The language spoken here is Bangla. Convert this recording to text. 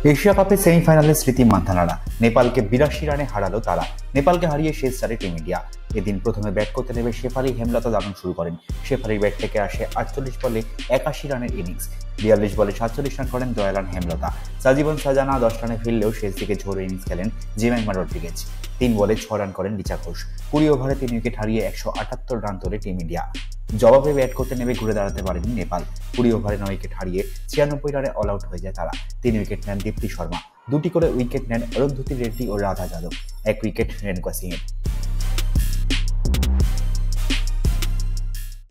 এশিয়া কাপে সেমিফাইনালে স্মৃতি মান্ধানারা নেপালকে ৮২ রানে হারালো তারা। নেপালকে হারিয়ে শেষ চারে টিম ইন্ডিয়া। এদিন প্রথমে ব্যাট করতে নেমে শেফালি হেমলতা দারুণ শুরু করেন। শেফালির ব্যাট থেকে আসে ৪৮ বলে ৮১ রানের ইনিংস। ৪২ বলে ৪৭ রান করেন দয়ালান হেমলতা। সাজিবন সাজানা ১০ রানে ফিরলেও শেষ দিকে ঝোড়ো ইনিংস খেলেন জিমাইমা রড্রিগেজ। ৩ বলে ৬ রান করেন রিচা ঘোষ। ২০ ওভারে ৩ উইকেট হারিয়ে ১৭৮ রান তোলে টিম ইন্ডিয়া। জবাবে ব্যাট করতে নেমে ঘুরে দাঁড়াতে পারেনি নেপাল। ২০ ওভারে ৯ উইকেট হারিয়ে ৯৬ রানে অল আউট হয়ে যায় তারা। ৩ উইকেট নেন দীপ্তি শর্মা, ২টি করে উইকেট নেন অরুন্ধতী রেড্ডি ও রাধা যাদব, ১ উইকেট রেণুকা সিংয়ের।